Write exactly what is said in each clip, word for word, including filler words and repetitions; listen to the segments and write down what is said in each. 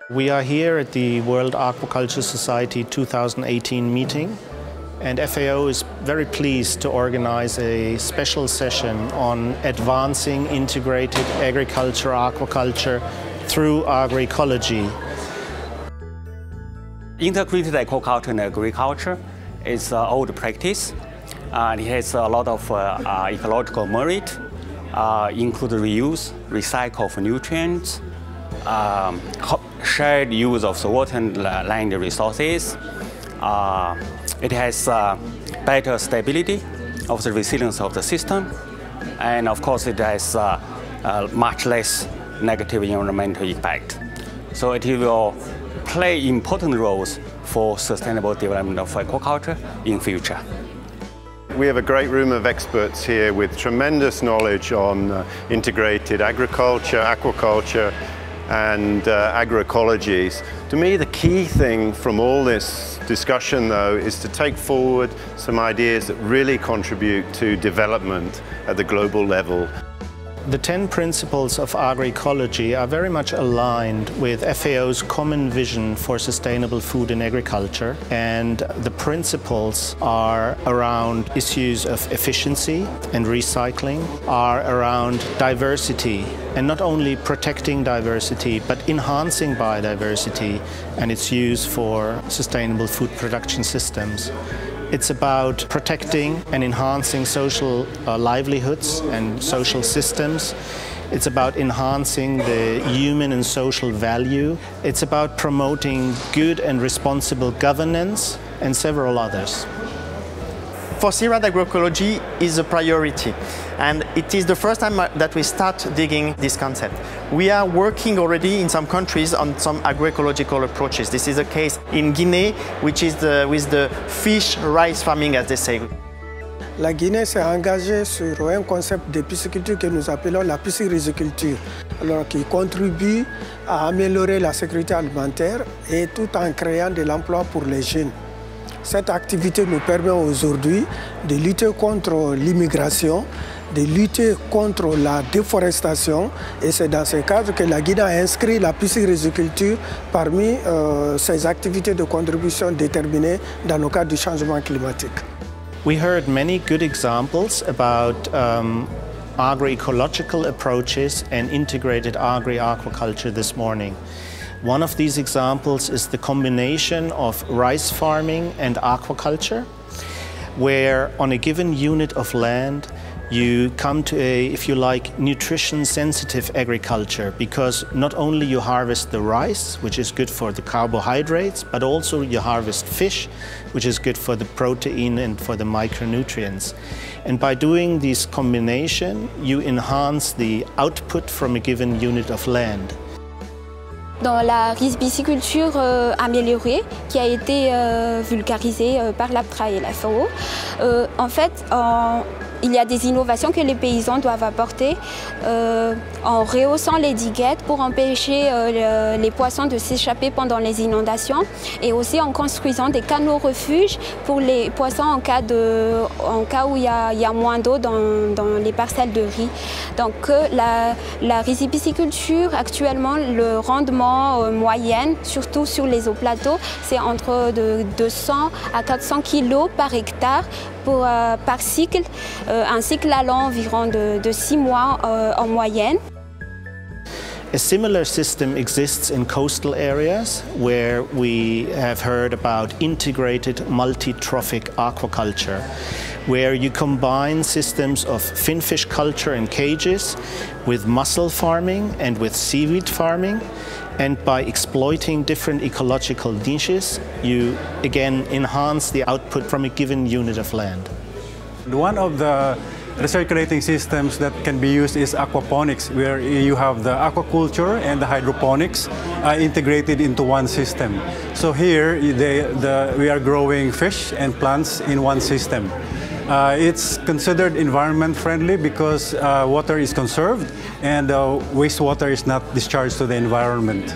We are here at the World Aquaculture Society two thousand eighteen meeting, and F A O is very pleased to organize a special session on advancing integrated agriculture, aquaculture through agroecology. Integrated aquaculture and agriculture is an old practice, and it has a lot of uh, uh, ecological merit, uh, including reuse, recycle of nutrients, um, shared use of the water and land resources. Uh, it has uh, better stability of the resilience of the system, and of course it has uh, uh, much less negative environmental impact. So it will play important roles for sustainable development of aquaculture in future. We have a great room of experts here with tremendous knowledge on uh, integrated agriculture, aquaculture, and uh, agroecologies. To me, the key thing from all this discussion, though, is to take forward some ideas that really contribute to development at the global level. The ten principles of agroecology are very much aligned with F A O's common vision for sustainable food and agriculture, and the principles are around issues of efficiency and recycling, are around diversity, and not only protecting diversity but enhancing biodiversity and its use for sustainable food production systems. It's about protecting and enhancing social uh, livelihoods and social systems. It's about enhancing the human and social value. It's about promoting good and responsible governance, and several others. For C-RAD, agroecology is a priority, and it is the first time that we start digging this concept. We are working already in some countries on some agroecological approaches. This is the case in Guinea, which is the, with the fish rice farming, as they say. La Guinée s'est engagée sur un concept de pisciculture que nous appelons la pisciriziculture, alors qui contribue à améliorer la sécurité alimentaire et tout en créant de l'emploi pour les jeunes. Cette activité nous permet aujourd'hui de lutter contre l'immigration, de lutter contre la déforestation, et c'est dans ce cadre que la Guinée a inscrit la pisciriziculture parmi euh, ses activités de contribution déterminées dans le cadre du changement climatique. We heard many good examples about um, agroecological approaches and integrated agri-aquaculture this morning. One of these examples is the combination of rice farming and aquaculture, where on a given unit of land you come to a, if you like, nutrition-sensitive agriculture, because not only you harvest the rice, which is good for the carbohydrates, but also you harvest fish, which is good for the protein and for the micronutrients. And by doing this combination, you enhance the output from a given unit of land. Dans la riziculture euh, améliorée, qui a été euh, vulgarisée euh, par l'APTRA et la F A O, euh, en fait, en, il y a des innovations que les paysans doivent apporter euh, en rehaussant les diguettes pour empêcher euh, le, les poissons de s'échapper pendant les inondations, et aussi en construisant des canaux refuges pour les poissons en cas, de, en cas où il y a, il y a moins d'eau dans, dans les parcelles de riz. Donc la, la riziculture, actuellement, le rendement euh, moyen, surtout sur les hauts plateaux, c'est entre de deux cents à quatre cents kilos par hectare pour, euh, par cycle, euh, un cycle allant environ de, de six mois euh, en moyenne. A similar system exists in coastal areas where we have heard about integrated multi-trophic aquaculture, where you combine systems of finfish culture in cages with mussel farming and with seaweed farming. And by exploiting different ecological niches, you again enhance the output from a given unit of land. One of the recirculating systems that can be used is aquaponics, where you have the aquaculture and the hydroponics uh, integrated into one system. So here they, the, we are growing fish and plants in one system. Uh, it's considered environment friendly because uh, water is conserved and uh, wastewater is not discharged to the environment.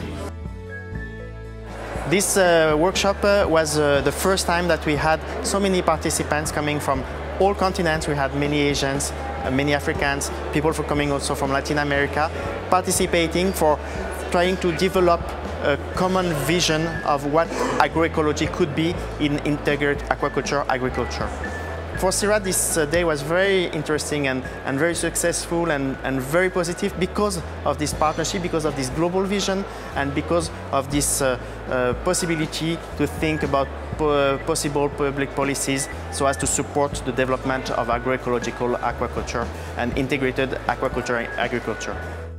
This uh, workshop uh, was uh, the first time that we had so many participants coming from all continents. We had many Asians, uh, many Africans, people for coming also from Latin America, participating for trying to develop a common vision of what agroecology could be in integrated aquaculture agriculture. For C-RAD, this uh, day was very interesting and, and very successful and, and very positive because of this partnership, because of this global vision, and because of this uh, uh, possibility to think about po possible public policies so as to support the development of agroecological aquaculture and integrated aquaculture agriculture.